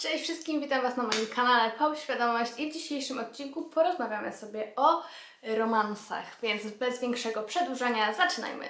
Cześć wszystkim, witam Was na moim kanale Połświadomość i w dzisiejszym odcinku porozmawiamy sobie o romansach, więc bez większego przedłużania zaczynajmy.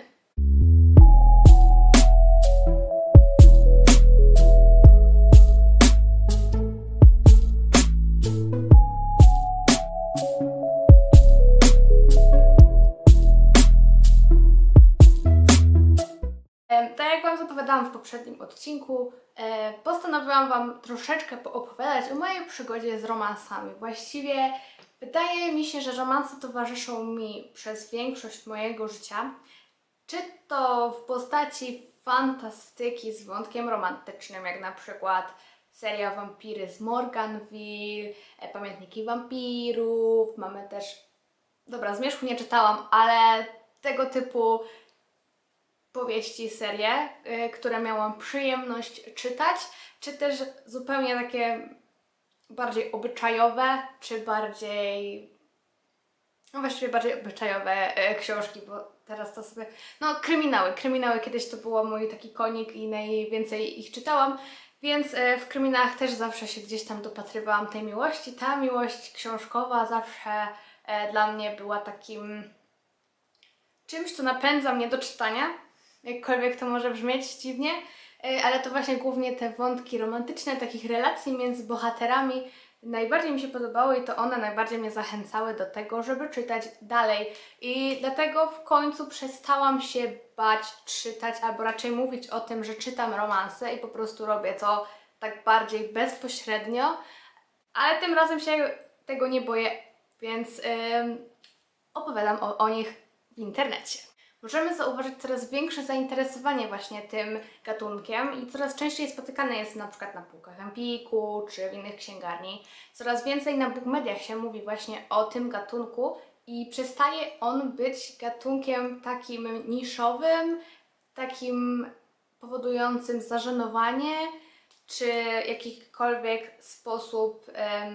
Tak jak Wam zapowiadałam w poprzednim odcinku, postanowiłam Wam troszeczkę poopowiadać o mojej przygodzie z romansami. Właściwie wydaje mi się, że romanse towarzyszą mi przez większość mojego życia. Czy to w postaci fantastyki z wątkiem romantycznym, jak na przykład seria Wampiry z Morganville, Pamiętniki wampirów, mamy też... Dobra, Zmierzchu nie czytałam, ale tego typu powieści, serie, które miałam przyjemność czytać, czy też zupełnie takie bardziej obyczajowe, czy bardziej... no właściwie bardziej obyczajowe książki, bo teraz to sobie... no kryminały, kiedyś to był mój taki konik i najwięcej ich czytałam, więc w kryminałach też zawsze się gdzieś tam dopatrywałam tej miłości. Ta miłość książkowa zawsze dla mnie była takim czymś, co napędza mnie do czytania. Jakkolwiek to może brzmieć dziwnie, ale to właśnie głównie te wątki romantyczne, takich relacji między bohaterami najbardziej mi się podobały i to one najbardziej mnie zachęcały do tego, żeby czytać dalej. I dlatego w końcu przestałam się bać czytać, albo raczej mówić o tym, że czytam romanse i po prostu robię to tak bardziej bezpośrednio, ale tym razem się tego nie boję, więc opowiadam o nich w internecie. Możemy zauważyć coraz większe zainteresowanie właśnie tym gatunkiem i coraz częściej spotykane jest na przykład na półkach Empiku czy w innych księgarni. Coraz więcej na Bookmediach się mówi właśnie o tym gatunku i przestaje on być gatunkiem takim niszowym, takim powodującym zażenowanie czy jakikolwiek sposób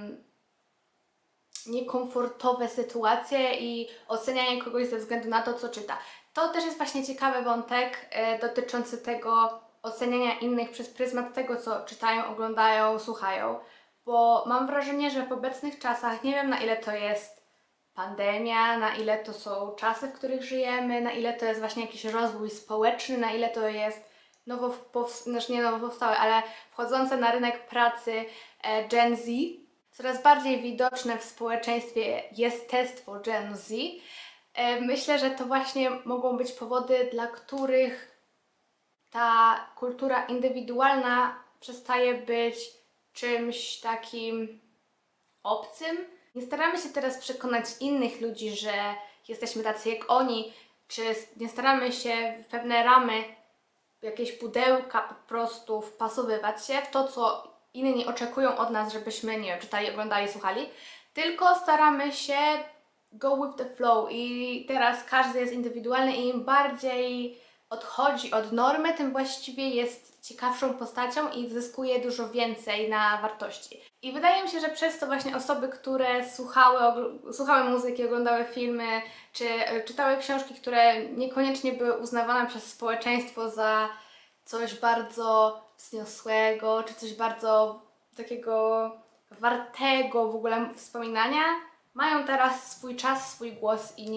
niekomfortowe sytuacje i ocenianie kogoś ze względu na to, co czyta. To też jest właśnie ciekawy wątek dotyczący tego oceniania innych przez pryzmat tego, co czytają, oglądają, słuchają, bo mam wrażenie, że w obecnych czasach, nie wiem na ile to jest pandemia, na ile to są czasy, w których żyjemy, na ile to jest właśnie jakiś rozwój społeczny, na ile to jest nie nowo powstałe, ale wchodzące na rynek pracy Gen Z. Coraz bardziej widoczne w społeczeństwie jestestwo Gen Z. Myślę, że to właśnie mogą być powody, dla których ta kultura indywidualna przestaje być czymś takim obcym. Nie staramy się teraz przekonać innych ludzi, że jesteśmy tacy jak oni, czy nie staramy się w pewne ramy, w jakieś pudełka po prostu wpasowywać się w to, co inni oczekują od nas, żebyśmy, nie wiem, czytali, oglądali, słuchali, tylko staramy się go with the flow i teraz każdy jest indywidualny i im bardziej odchodzi od normy, tym właściwie jest ciekawszą postacią i zyskuje dużo więcej na wartości. I wydaje mi się, że przez to właśnie osoby, które słuchały muzyki, oglądały filmy, czy czytały książki, które niekoniecznie były uznawane przez społeczeństwo za coś bardzo wzniosłego, czy coś bardzo takiego wartego w ogóle wspominania, mają teraz swój czas, swój głos i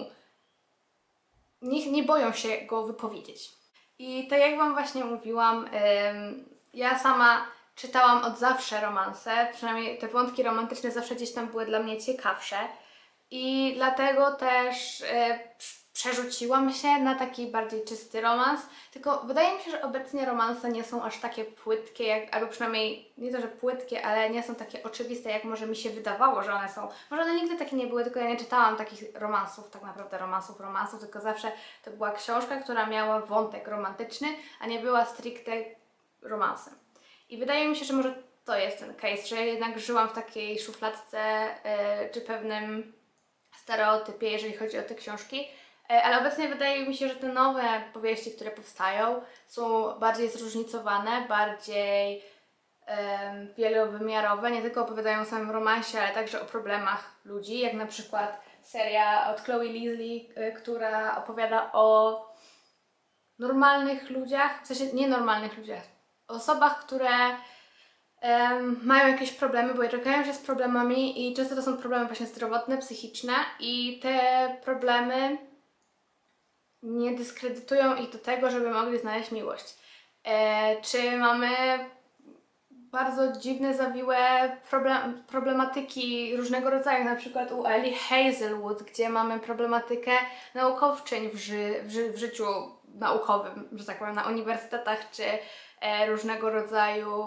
nie boją się go wypowiedzieć. I tak jak Wam właśnie mówiłam, ja sama czytałam od zawsze romanse, przynajmniej te wątki romantyczne zawsze gdzieś tam były dla mnie ciekawsze i dlatego też przerzuciłam się na taki bardziej czysty romans, tylko wydaje mi się, że obecnie romanse nie są aż takie płytkie, albo przynajmniej nie to, że płytkie, ale nie są takie oczywiste, jak może mi się wydawało, że one są. Może one nigdy takie nie były, tylko ja nie czytałam takich romansów, tak naprawdę romansów, tylko zawsze to była książka, która miała wątek romantyczny, a nie była stricte romansem. I wydaje mi się, że może to jest ten case, że jednak żyłam w takiej szufladce czy pewnym stereotypie, jeżeli chodzi o te książki. Ale obecnie wydaje mi się, że te nowe powieści, które powstają, są bardziej zróżnicowane, bardziej wielowymiarowe, nie tylko opowiadają o samym romansie, ale także o problemach ludzi, jak na przykład seria od Chloe Leasley, która opowiada o normalnych ludziach, w sensie nienormalnych ludziach, o osobach, które mają jakieś problemy, borykają się z problemami i często to są problemy właśnie zdrowotne, psychiczne i te problemy nie dyskredytują ich do tego, żeby mogli znaleźć miłość. Czy mamy bardzo dziwne, zawiłe problematyki różnego rodzaju, na przykład u Ellie Hazelwood, gdzie mamy problematykę naukowczyń w życiu naukowym, że tak powiem, na uniwersytetach, czy różnego rodzaju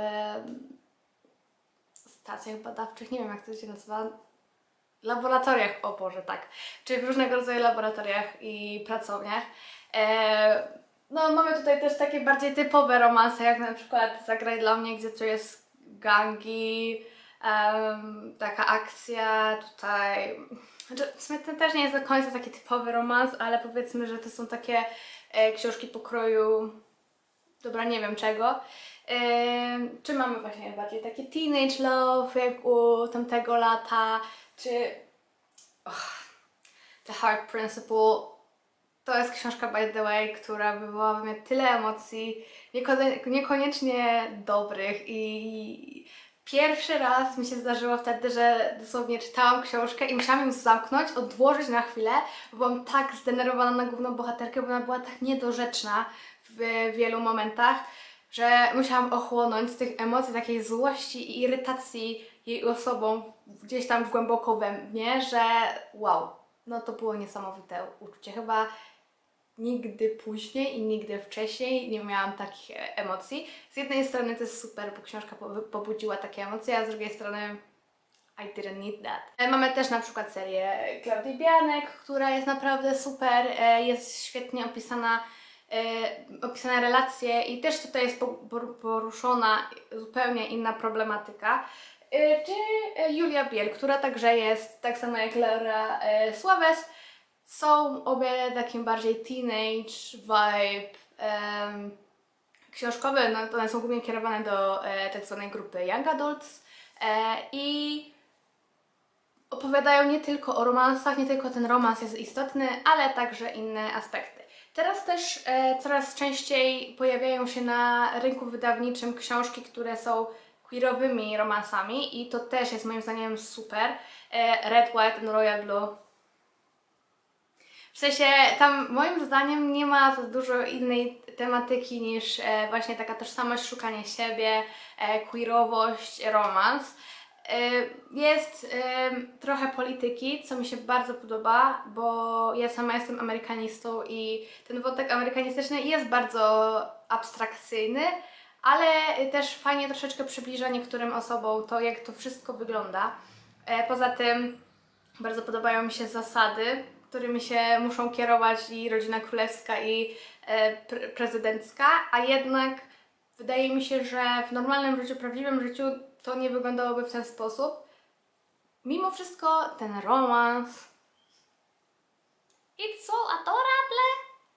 stacjach badawczych, nie wiem jak to się nazywa, laboratoriach, o Boże, tak, czy w różnego rodzaju laboratoriach i pracowniach. No, mamy tutaj też takie bardziej typowe romanse, jak na przykład Zagraj dla mnie, gdzie to jest gangi, taka akcja tutaj. Znaczy, w sumie to też nie jest do końca taki typowy romans, ale powiedzmy, że to są takie książki pokroju, dobra, nie wiem czego. Czy mamy właśnie bardziej takie teenage love, jak u tamtego lata, czy The Heart Principle. To jest książka, by the way, która wywołała we mnie tyle emocji, niekoniecznie dobrych i pierwszy raz mi się zdarzyło wtedy, że dosłownie czytałam książkę i musiałam ją zamknąć, odłożyć na chwilę, bo byłam tak zdenerwowana na główną bohaterkę, bo ona była tak niedorzeczna w wielu momentach, że musiałam ochłonąć z tych emocji, takiej złości i irytacji jej osobą gdzieś tam głęboko we mnie, że wow, no to było niesamowite uczucie. Chyba nigdy później i nigdy wcześniej nie miałam takich emocji. Z jednej strony to jest super, bo książka pobudziła takie emocje, a z drugiej strony I didn't need that. Mamy też na przykład serię Klaudii Bianek, która jest naprawdę super, jest świetnie opisane relacje i też tutaj jest poruszona zupełnie inna problematyka. Czy Julia Biel, która także jest, tak samo jak Laura Sławes, są obie takim bardziej teenage vibe książkowe, no, one są głównie kierowane do tak zwanej grupy Young Adults i opowiadają nie tylko o romansach, nie tylko ten romans jest istotny, ale także inne aspekty. Teraz też coraz częściej pojawiają się na rynku wydawniczym książki, które są queerowymi romansami i to też jest moim zdaniem super. Red, White and Royal Blue. W sensie tam moim zdaniem nie ma za dużo innej tematyki niż właśnie taka tożsamość, szukanie siebie, queerowość, romans. Jest trochę polityki, co mi się bardzo podoba, bo ja sama jestem amerykanistą i ten wątek amerykanistyczny jest bardzo abstrakcyjny, ale też fajnie troszeczkę przybliża niektórym osobom to, jak to wszystko wygląda. Poza tym bardzo podobają mi się zasady, którymi się muszą kierować i rodzina królewska i prezydencka, a jednak wydaje mi się, że w normalnym życiu, prawdziwym życiu to nie wyglądałoby w ten sposób. Mimo wszystko ten romans it's so adorable.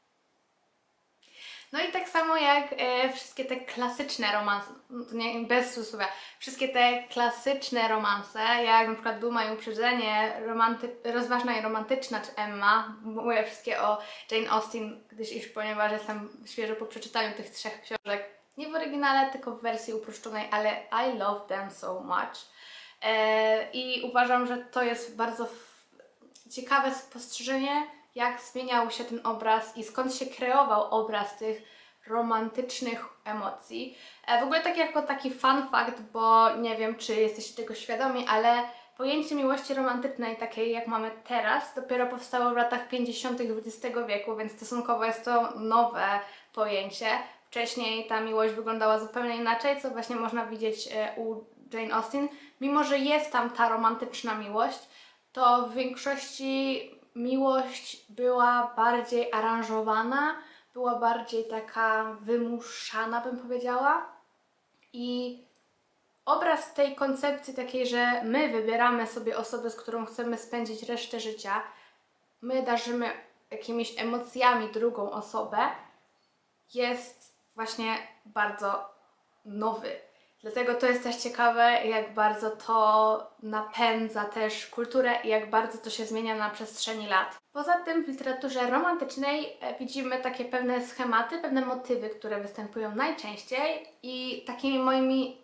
No i tak samo jak wszystkie te klasyczne romanse, nie, bez cudzysłowia, wszystkie te klasyczne romanse, jak na przykład Duma i Uprzedzenie, Rozważna i Romantyczna, czy Emma, mówię wszystkie o Jane Austen, ponieważ jestem świeżo po przeczytaniu tych trzech książek, nie w oryginale, tylko w wersji uproszczonej, ale I love them so much. I uważam, że to jest bardzo ciekawe spostrzeżenie, jak zmieniał się ten obraz i skąd się kreował obraz tych romantycznych emocji. W ogóle tak jako taki fun fact, bo nie wiem, czy jesteście tego świadomi, ale pojęcie miłości romantycznej, takiej jak mamy teraz, dopiero powstało w latach 50. XX wieku, więc stosunkowo jest to nowe pojęcie. Wcześniej ta miłość wyglądała zupełnie inaczej, co właśnie można widzieć u Jane Austen. Mimo że jest tam ta romantyczna miłość, to w większości miłość była bardziej aranżowana, była bardziej taka wymuszana, bym powiedziała. I obraz tej koncepcji takiej, że my wybieramy sobie osobę, z którą chcemy spędzić resztę życia, my darzymy jakimiś emocjami drugą osobę, jest właśnie bardzo nowy. Dlatego to jest też ciekawe, jak bardzo to napędza też kulturę i jak bardzo to się zmienia na przestrzeni lat. Poza tym w literaturze romantycznej widzimy takie pewne schematy, pewne motywy, które występują najczęściej i takimi moimi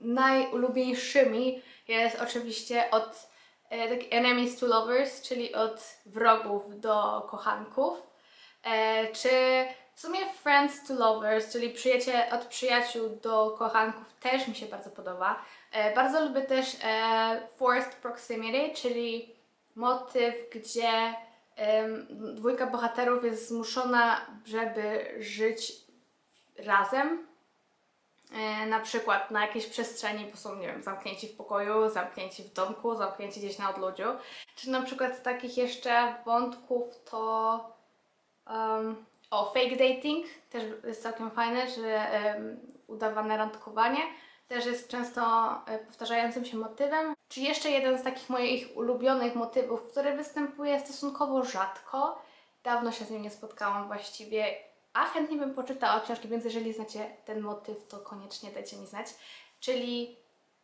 najulubieńszymi jest oczywiście od enemies to lovers, czyli od wrogów do kochanków, czy w sumie friends to lovers, czyli od przyjaciół do kochanków też mi się bardzo podoba. Bardzo lubię też forced proximity, czyli motyw, gdzie dwójka bohaterów jest zmuszona, żeby żyć razem. Na przykład na jakiejś przestrzeni, bo są, nie wiem, zamknięci w pokoju, zamknięci w domku, zamknięci gdzieś na odludziu. Czy na przykład z takich jeszcze wątków to fake dating też jest całkiem fajne, że udawane randkowanie też jest często powtarzającym się motywem. Czy jeszcze jeden z takich moich ulubionych motywów, który występuje stosunkowo rzadko. Dawno się z nim nie spotkałam właściwie, a chętnie bym poczytała książki, więc jeżeli znacie ten motyw, to koniecznie dajcie mi znać. Czyli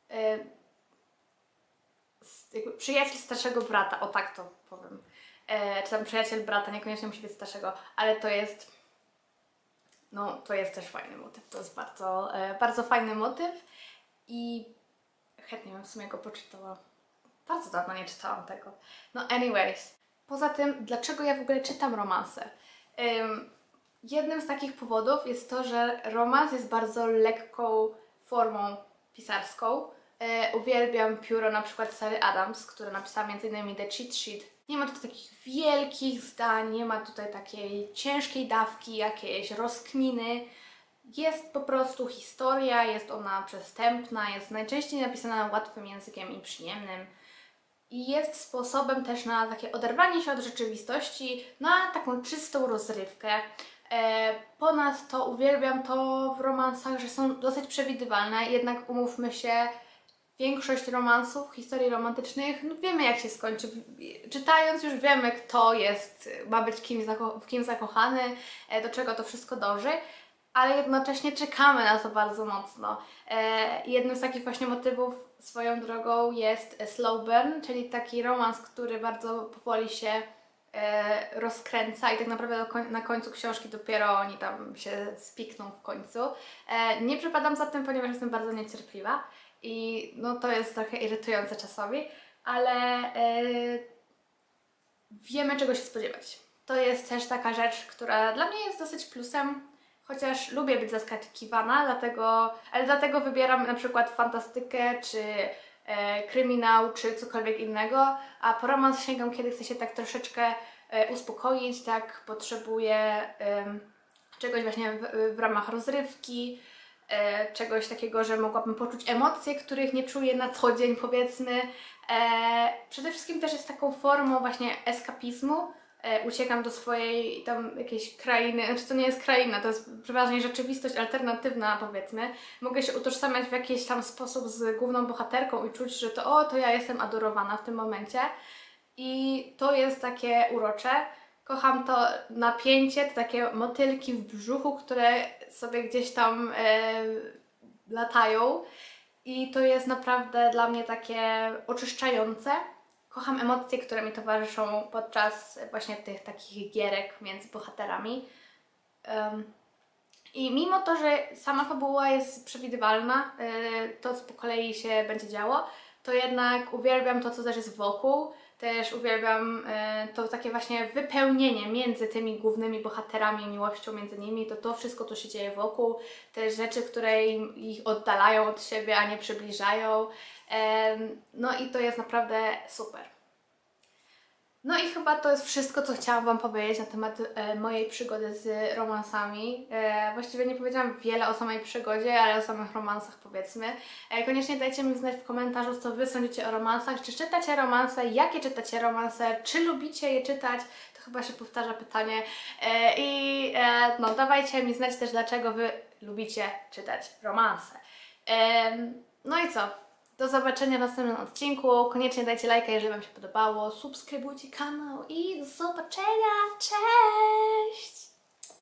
przyjaciel starszego brata, o tak to powiem. Czy tam przyjaciel brata, niekoniecznie musi być starszego, ale to jest, no to jest też fajny motyw, to jest bardzo, bardzo fajny motyw i chętnie bym w sumie go poczytała. Bardzo dawno nie czytałam tego. No anyways, poza tym, dlaczego ja w ogóle czytam romanse? Jednym z takich powodów jest to, że romans jest bardzo lekką formą pisarską. Uwielbiam pióro na przykład Sary Adams, która napisała m.in. The Cheat Sheet. Nie ma tutaj takich wielkich zdań, nie ma tutaj takiej ciężkiej dawki, jakiejś rozkminy. Jest po prostu historia, jest ona przystępna, jest najczęściej napisana łatwym językiem i przyjemnym. I jest sposobem też na takie oderwanie się od rzeczywistości, na taką czystą rozrywkę. Ponadto uwielbiam to w romansach, że są dosyć przewidywalne, jednak umówmy się, większość romansów, historii romantycznych, no wiemy jak się skończy. Czytając już wiemy, kto jest, ma być w kim zakochany, do czego to wszystko dąży, ale jednocześnie czekamy na to bardzo mocno. Jednym z takich właśnie motywów swoją drogą jest slow burn, czyli taki romans, który bardzo powoli się rozkręca i tak naprawdę na końcu książki dopiero oni tam się spikną w końcu. Nie przepadam za tym, ponieważ jestem bardzo niecierpliwa i no to jest trochę irytujące czasami, ale wiemy czego się spodziewać. To jest też taka rzecz, która dla mnie jest dosyć plusem, chociaż lubię być zaskakiwana, dlatego wybieram na przykład fantastykę, czy kryminał, czy cokolwiek innego, a po romans sięgam, kiedy chcę się tak troszeczkę uspokoić, tak potrzebuję czegoś właśnie w ramach rozrywki, czegoś takiego, że mogłabym poczuć emocje, których nie czuję na co dzień, powiedzmy. Przede wszystkim też jest taką formą właśnie eskapizmu. Uciekam do swojej tam jakiejś krainy, znaczy to nie jest kraina, to jest przeważnie rzeczywistość alternatywna, powiedzmy. Mogę się utożsamiać w jakiś tam sposób z główną bohaterką i czuć, że to ja jestem adorowana w tym momencie. I to jest takie urocze. Kocham to napięcie, te takie motylki w brzuchu, które sobie gdzieś tam latają. I to jest naprawdę dla mnie takie oczyszczające. Kocham emocje, które mi towarzyszą podczas właśnie tych takich gierek między bohaterami. I mimo to, że sama fabuła jest przewidywalna, to co po kolei się będzie działo, to jednak uwielbiam to, co też jest wokół. Też uwielbiam to takie właśnie wypełnienie między tymi głównymi bohaterami, miłością między nimi, to wszystko, co się dzieje wokół, te rzeczy, które ich oddalają od siebie, a nie przybliżają. No i to jest naprawdę super. No i chyba to jest wszystko, co chciałam Wam powiedzieć na temat mojej przygody z romansami. Właściwie nie powiedziałam wiele o samej przygodzie, ale o samych romansach powiedzmy. Koniecznie dajcie mi znać w komentarzu, co Wy sądzicie o romansach. Czy czytacie romanse? Jakie czytacie romanse? Czy lubicie je czytać? To chyba się powtarza pytanie. No dawajcie mi znać też, dlaczego Wy lubicie czytać romanse. No i co? Do zobaczenia w następnym odcinku. Koniecznie dajcie lajka, jeżeli Wam się podobało. Subskrybujcie kanał i do zobaczenia. Cześć!